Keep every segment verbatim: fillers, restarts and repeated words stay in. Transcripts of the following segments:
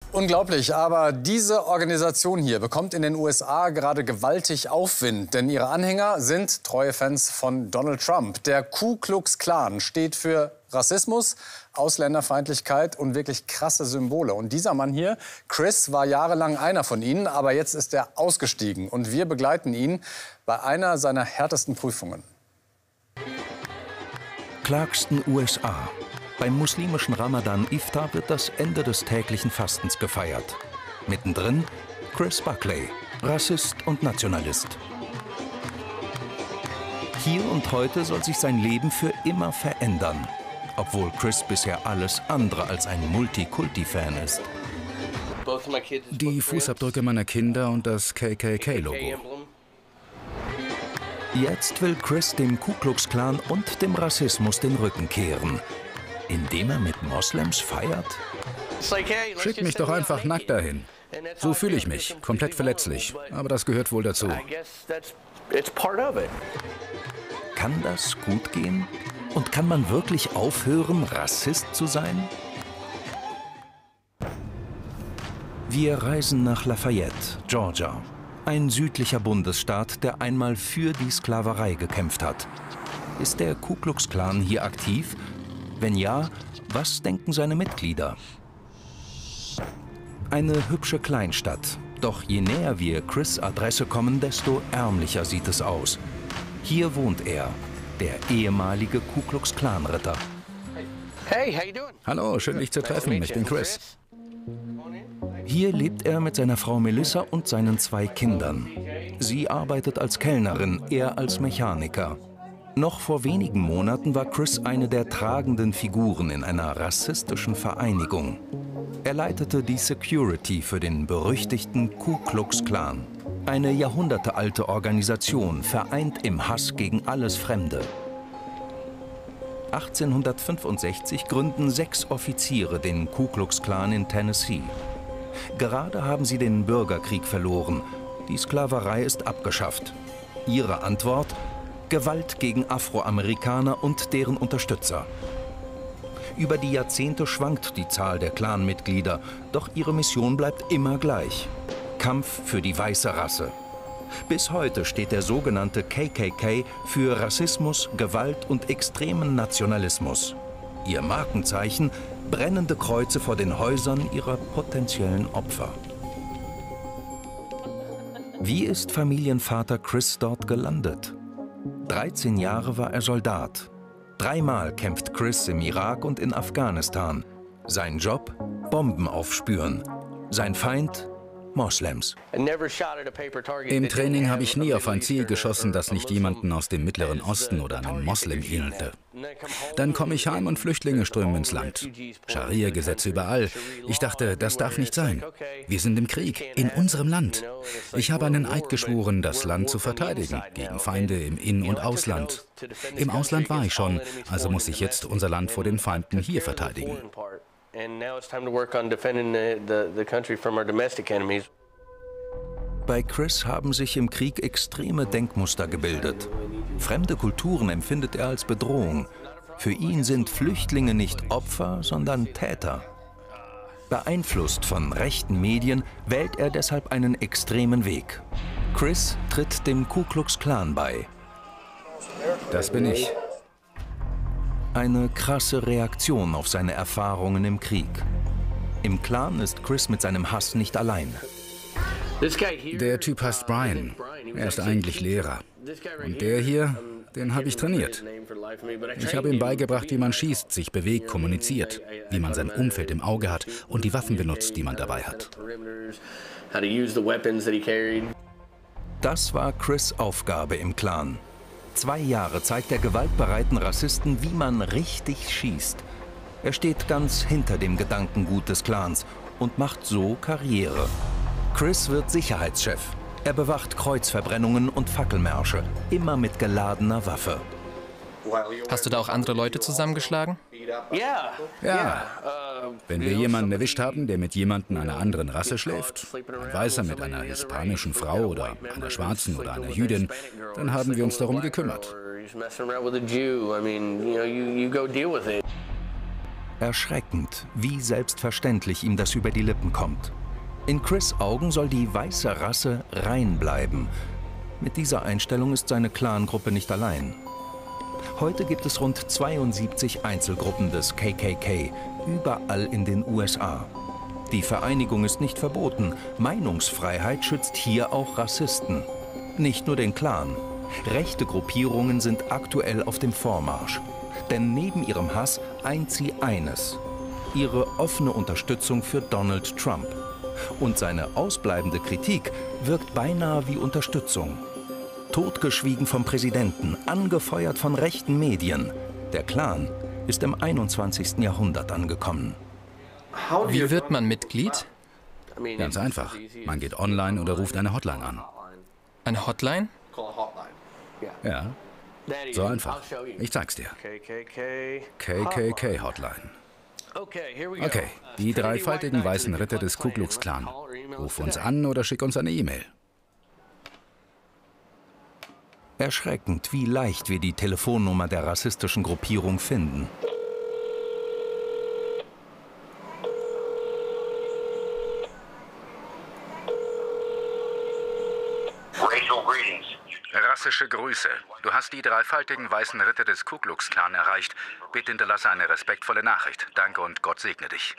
Unglaublich, aber diese Organisation hier bekommt in den U S A gerade gewaltig Aufwind, denn ihre Anhänger sind treue Fans von Donald Trump. Der Ku Klux Klan steht für Rassismus, Ausländerfeindlichkeit und wirklich krasse Symbole. Und dieser Mann hier, Chris, war jahrelang einer von ihnen, aber jetzt ist er ausgestiegen. Und wir begleiten ihn bei einer seiner härtesten Prüfungen. Clarkston, U S A. Beim muslimischen Ramadan Iftar wird das Ende des täglichen Fastens gefeiert. Mittendrin Chris Buckley, Rassist und Nationalist. Hier und heute soll sich sein Leben für immer verändern, obwohl Chris bisher alles andere als ein Multikulti-Fan ist. Die Fußabdrücke meiner Kinder und das K K K-Logo. Jetzt will Chris dem Ku Klux Klan und dem Rassismus den Rücken kehren, indem er mit Moslems feiert? Schick mich doch einfach nackt dahin. So fühle ich mich, komplett verletzlich. Aber das gehört wohl dazu. Kann das gut gehen? Und kann man wirklich aufhören, Rassist zu sein? Wir reisen nach Lafayette, Georgia. Ein südlicher Bundesstaat, der einmal für die Sklaverei gekämpft hat. Ist der Ku Klux Klan hier aktiv? Wenn ja, was denken seine Mitglieder? Eine hübsche Kleinstadt. Doch je näher wir Chris' Adresse kommen, desto ärmlicher sieht es aus. Hier wohnt er, der ehemalige Ku Klux Klan Ritter. Hey, how you doing? Hallo, schön dich zu treffen. Ich bin Chris. Hier lebt er mit seiner Frau Melissa und seinen zwei Kindern. Sie arbeitet als Kellnerin, er als Mechaniker. Noch vor wenigen Monaten war Chris eine der tragenden Figuren in einer rassistischen Vereinigung. Er leitete die Security für den berüchtigten Ku Klux Klan. Eine jahrhundertealte Organisation, vereint im Hass gegen alles Fremde. achtzehnhundertfünfundsechzig gründen sechs Offiziere den Ku Klux Klan in Tennessee. Gerade haben sie den Bürgerkrieg verloren. Die Sklaverei ist abgeschafft. Ihre Antwort? Gewalt gegen Afroamerikaner und deren Unterstützer. Über die Jahrzehnte schwankt die Zahl der Clanmitglieder, doch ihre Mission bleibt immer gleich. Kampf für die weiße Rasse. Bis heute steht der sogenannte K K K für Rassismus, Gewalt und extremen Nationalismus. Ihr Markenzeichen: brennende Kreuze vor den Häusern ihrer potenziellen Opfer. Wie ist Familienvater Chris dort gelandet? dreizehn Jahre war er Soldat. Dreimal kämpft Chris im Irak und in Afghanistan. Sein Job? Bomben aufspüren. Sein Feind? Moslems. Im Training habe ich nie auf ein Ziel geschossen, das nicht jemanden aus dem Mittleren Osten oder einem Moslem ähnelte. Dann komme ich heim und Flüchtlinge strömen ins Land. Scharia-Gesetze überall. Ich dachte, das darf nicht sein. Wir sind im Krieg, in unserem Land. Ich habe einen Eid geschworen, das Land zu verteidigen, gegen Feinde im In- und Ausland. Im Ausland war ich schon, also muss ich jetzt unser Land vor den Feinden hier verteidigen. Bei Chris haben sich im Krieg extreme Denkmuster gebildet. Fremde Kulturen empfindet er als Bedrohung. Für ihn sind Flüchtlinge nicht Opfer, sondern Täter. Beeinflusst von rechten Medien wählt er deshalb einen extremen Weg. Chris tritt dem Ku Klux Klan bei. Das bin ich. Eine krasse Reaktion auf seine Erfahrungen im Krieg. Im Clan ist Chris mit seinem Hass nicht allein. Der Typ heißt Brian. Er ist eigentlich Lehrer. Und der hier, den habe ich trainiert. Ich habe ihm beigebracht, wie man schießt, sich bewegt, kommuniziert, wie man sein Umfeld im Auge hat und die Waffen benutzt, die man dabei hat. Das war Chris' Aufgabe im Clan. Zwei Jahre zeigt er gewaltbereiten Rassisten, wie man richtig schießt. Er steht ganz hinter dem Gedankengut des Clans und macht so Karriere. Chris wird Sicherheitschef. Er bewacht Kreuzverbrennungen und Fackelmärsche, immer mit geladener Waffe. Hast du da auch andere Leute zusammengeschlagen? Ja. Wenn wir jemanden erwischt haben, der mit jemandem einer anderen Rasse schläft, ein Weißer mit einer hispanischen Frau oder einer Schwarzen oder einer Jüdin, dann haben wir uns darum gekümmert. Erschreckend, wie selbstverständlich ihm das über die Lippen kommt. In Chris' Augen soll die weiße Rasse rein bleiben. Mit dieser Einstellung ist seine Clangruppe nicht allein. Heute gibt es rund zweiundsiebzig Einzelgruppen des K K K, überall in den U S A. Die Vereinigung ist nicht verboten. Meinungsfreiheit schützt hier auch Rassisten. Nicht nur den Klan. Rechte Gruppierungen sind aktuell auf dem Vormarsch. Denn neben ihrem Hass eint sie eines: ihre offene Unterstützung für Donald Trump. Und seine ausbleibende Kritik wirkt beinahe wie Unterstützung. Totgeschwiegen vom Präsidenten, angefeuert von rechten Medien. Der Klan ist im einundzwanzigsten Jahrhundert angekommen. Wie wird man Mitglied? Ganz einfach. Man geht online oder ruft eine Hotline an. Eine Hotline? Ja, so einfach. Ich zeig's dir. K K K Hotline. Okay, die dreifaltigen weißen Ritter des Ku Klux Klan. Ruf uns an oder schick uns eine E-Mail. Erschreckend, wie leicht wir die Telefonnummer der rassistischen Gruppierung finden. Rassische Grüße. Du hast die dreifaltigen weißen Ritter des Ku Klux Klan erreicht. Bitte hinterlasse eine respektvolle Nachricht. Danke und Gott segne dich.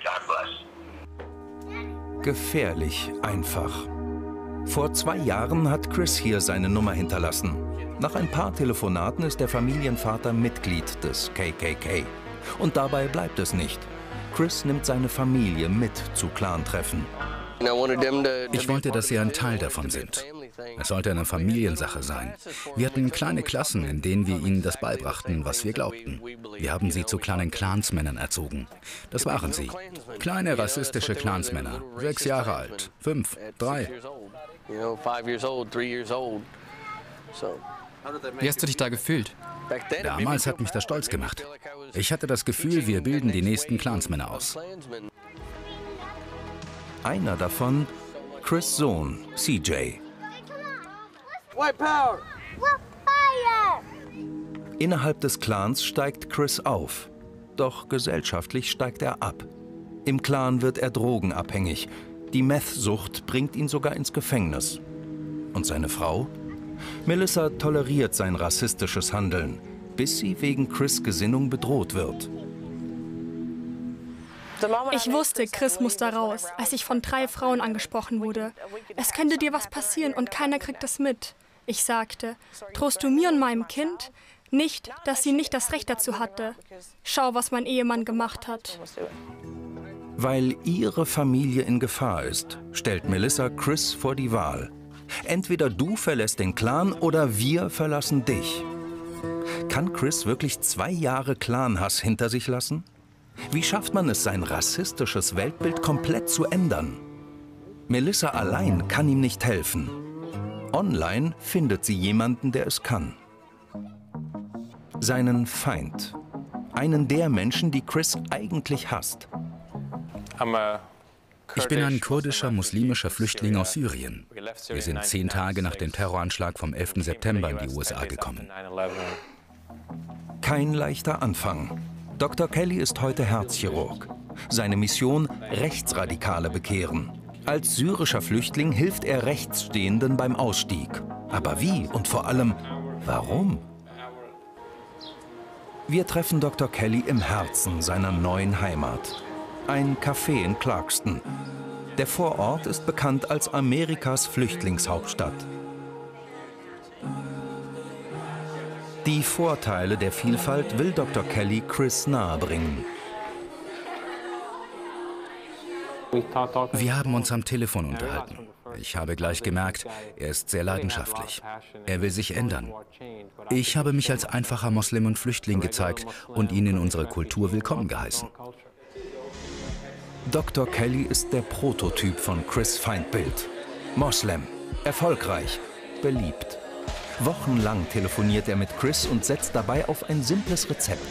Gefährlich einfach. Vor zwei Jahren hat Chris hier seine Nummer hinterlassen. Nach ein paar Telefonaten ist der Familienvater Mitglied des K K K. Und dabei bleibt es nicht. Chris nimmt seine Familie mit zu Clan-Treffen. Ich wollte, dass sie ein Teil davon sind. Es sollte eine Familiensache sein. Wir hatten kleine Klassen, in denen wir ihnen das beibrachten, was wir glaubten. Wir haben sie zu kleinen Clansmännern erzogen. Das waren sie. Kleine rassistische Clansmänner. Sechs Jahre alt. Fünf. Drei. Wie hast du dich da gefühlt? Damals hat mich das stolz gemacht. Ich hatte das Gefühl, wir bilden die nächsten Clansmänner aus. Einer davon, Chris' Sohn, C J. Innerhalb des Clans steigt Chris auf. Doch gesellschaftlich steigt er ab. Im Clan wird er drogenabhängig. Die Meth-Sucht bringt ihn sogar ins Gefängnis. Und seine Frau? Melissa toleriert sein rassistisches Handeln, bis sie wegen Chris' Gesinnung bedroht wird. Ich wusste, Chris muss da raus, als ich von drei Frauen angesprochen wurde. Es könnte dir was passieren und keiner kriegt es mit. Ich sagte, drohst du mir und meinem Kind? Nicht, dass sie nicht das Recht dazu hatte. Schau, was mein Ehemann gemacht hat. Weil ihre Familie in Gefahr ist, stellt Melissa Chris vor die Wahl. Entweder du verlässt den Clan oder wir verlassen dich. Kann Chris wirklich zwei Jahre Clanhass hinter sich lassen? Wie schafft man es, sein rassistisches Weltbild komplett zu ändern? Melissa allein kann ihm nicht helfen. Online findet sie jemanden, der es kann. Seinen Feind. Einen der Menschen, die Chris eigentlich hasst. Ich bin ein kurdischer muslimischer Flüchtling aus Syrien. Wir sind zehn Tage nach dem Terroranschlag vom elften September in die U S A gekommen. Kein leichter Anfang. Doktor Kelly ist heute Herzchirurg. Seine Mission: Rechtsradikale bekehren. Als syrischer Flüchtling hilft er Rechtsstehenden beim Ausstieg. Aber wie und vor allem, warum? Wir treffen Doktor Kelly im Herzen seiner neuen Heimat. Ein Café in Clarkston. Der Vorort ist bekannt als Amerikas Flüchtlingshauptstadt. Die Vorteile der Vielfalt will Doktor Kelly Chris nahebringen. Wir haben uns am Telefon unterhalten. Ich habe gleich gemerkt, er ist sehr leidenschaftlich. Er will sich ändern. Ich habe mich als einfacher Moslem und Flüchtling gezeigt und ihn in unserer Kultur willkommen geheißen. Doktor Kelly ist der Prototyp von Chris' Feindbild. Moslem, erfolgreich, beliebt. Wochenlang telefoniert er mit Chris und setzt dabei auf ein simples Rezept.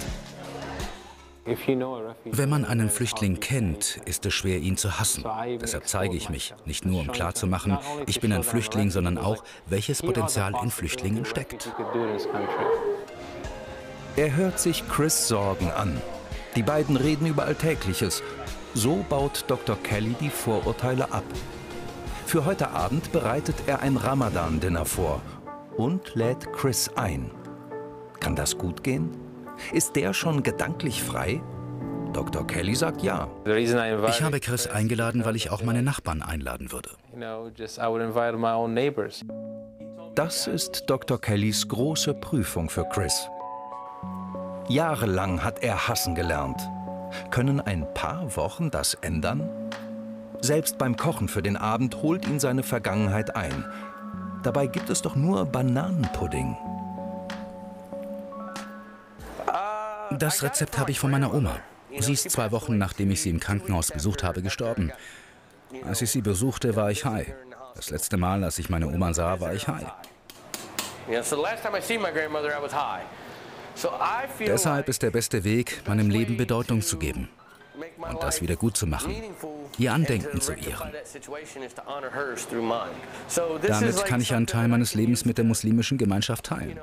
Wenn man einen Flüchtling kennt, ist es schwer, ihn zu hassen. Deshalb zeige ich mich, nicht nur um klarzumachen, ich bin ein Flüchtling, sondern auch, welches Potenzial in Flüchtlingen steckt. Er hört sich Chris' Sorgen an. Die beiden reden über Alltägliches. So baut Doktor Kelly die Vorurteile ab. Für heute Abend bereitet er ein Ramadan-Dinner vor und lädt Chris ein. Kann das gut gehen? Ist der schon gedanklich frei? Doktor Kelly sagt ja. Ich habe Chris eingeladen, weil ich auch meine Nachbarn einladen würde. Das ist Doktor Kellys große Prüfung für Chris. Jahrelang hat er hassen gelernt. Können ein paar Wochen das ändern? Selbst beim Kochen für den Abend holt ihn seine Vergangenheit ein. Dabei gibt es doch nur Bananenpudding. Das Rezept habe ich von meiner Oma. Sie ist zwei Wochen, nachdem ich sie im Krankenhaus besucht habe, gestorben. Als ich sie besuchte, war ich high. Das letzte Mal, als ich meine Oma sah, war ich high. Deshalb ist der beste Weg, meinem Leben Bedeutung zu geben und das wieder gut zu machen, ihr Andenken zu ehren. Damit kann ich einen Teil meines Lebens mit der muslimischen Gemeinschaft teilen.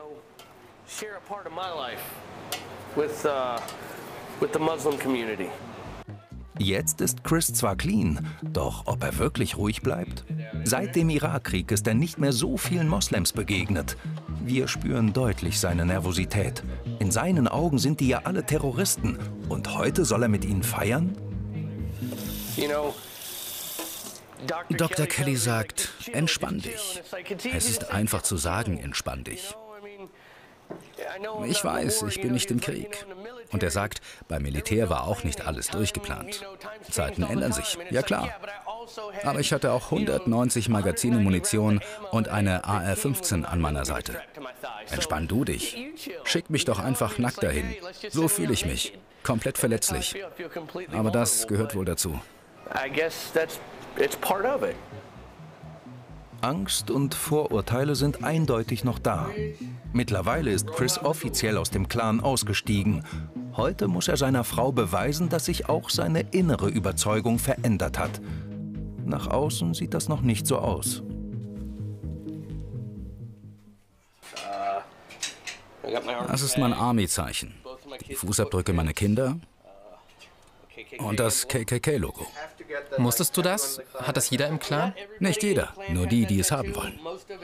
Jetzt ist Chris zwar clean, doch ob er wirklich ruhig bleibt? Seit dem Irakkrieg ist er nicht mehr so vielen Moslems begegnet. Wir spüren deutlich seine Nervosität. In seinen Augen sind die ja alle Terroristen. Und heute soll er mit ihnen feiern? Doktor Kelly sagt, entspann dich. Es ist einfach zu sagen, entspann dich. Ich weiß, ich bin nicht im Krieg. Und er sagt, beim Militär war auch nicht alles durchgeplant. Zeiten ändern sich, ja klar. Aber ich hatte auch hundertneunzig Magazine Munition und eine A R fünfzehn an meiner Seite. Entspann du dich. Schick mich doch einfach nackt dahin. So fühle ich mich. Komplett verletzlich. Aber das gehört wohl dazu. Angst und Vorurteile sind eindeutig noch da. Mittlerweile ist Chris offiziell aus dem Clan ausgestiegen. Heute muss er seiner Frau beweisen, dass sich auch seine innere Überzeugung verändert hat. Nach außen sieht das noch nicht so aus. Das ist mein Army-Zeichen. Die Fußabdrücke meiner Kinder und das K K K-Logo. Musstest du das? Hat das jeder im Clan? Nicht jeder, nur die, die es haben wollen.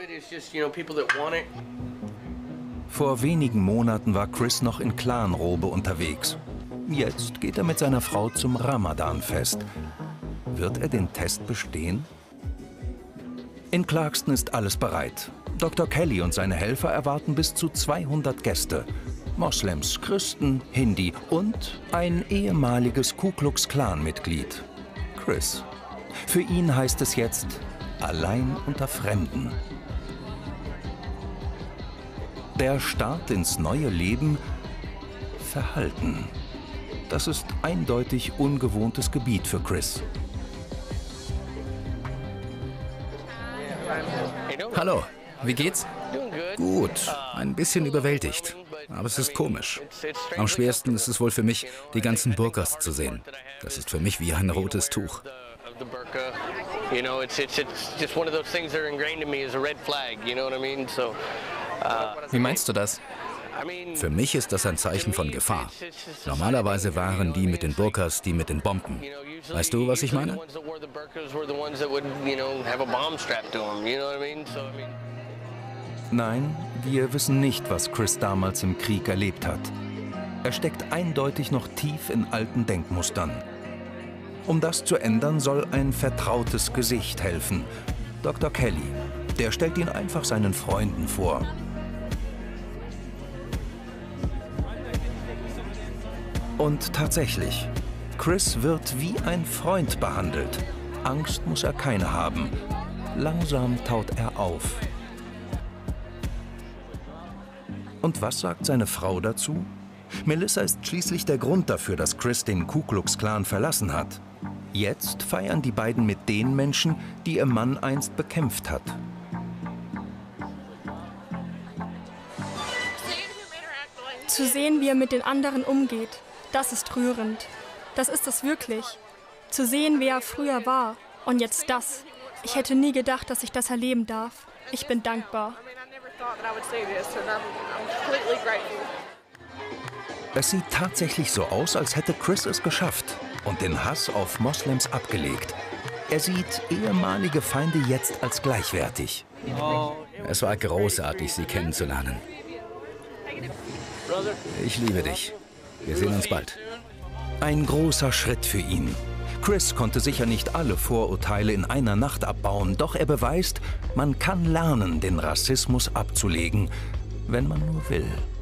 Vor wenigen Monaten war Chris noch in Clanrobe unterwegs. Jetzt geht er mit seiner Frau zum Ramadan-Fest. Wird er den Test bestehen? In Clarkston ist alles bereit. Doktor Kelly und seine Helfer erwarten bis zu zweihundert Gäste. Moslems, Christen, Hindi und ein ehemaliges Ku Klux Klan-Mitglied. Chris. Für ihn heißt es jetzt allein unter Fremden. Der Start ins neue Leben, Verhalten. Das ist eindeutig ungewohntes Gebiet für Chris. Hallo. Wie geht's? Gut, ein bisschen überwältigt. Aber es ist komisch. Am schwersten ist es wohl für mich, die ganzen Burkas zu sehen. Das ist für mich wie ein rotes Tuch. Wie meinst du das? Für mich ist das ein Zeichen von Gefahr. Normalerweise waren die mit den Burkas die mit den Bomben. Weißt du, was ich meine? Nein, wir wissen nicht, was Chris damals im Krieg erlebt hat. Er steckt eindeutig noch tief in alten Denkmustern. Um das zu ändern, soll ein vertrautes Gesicht helfen. Doktor Kelly. Der stellt ihn einfach seinen Freunden vor. Und tatsächlich, Chris wird wie ein Freund behandelt. Angst muss er keine haben. Langsam taut er auf. Und was sagt seine Frau dazu? Melissa ist schließlich der Grund dafür, dass Chris den Ku Klux Klan verlassen hat. Jetzt feiern die beiden mit den Menschen, die ihr Mann einst bekämpft hat. Zu sehen, wie er mit den anderen umgeht, das ist rührend. Das ist es wirklich. Zu sehen, wer er früher war und jetzt das. Ich hätte nie gedacht, dass ich das erleben darf. Ich bin dankbar. Es sieht tatsächlich so aus, als hätte Chris es geschafft und den Hass auf Moslems abgelegt. Er sieht ehemalige Feinde jetzt als gleichwertig. Es war großartig, Sie kennenzulernen. Ich liebe dich. Wir sehen uns bald. Ein großer Schritt für ihn. Chris konnte sicher nicht alle Vorurteile in einer Nacht abbauen, doch er beweist, man kann lernen, den Rassismus abzulegen, wenn man nur will.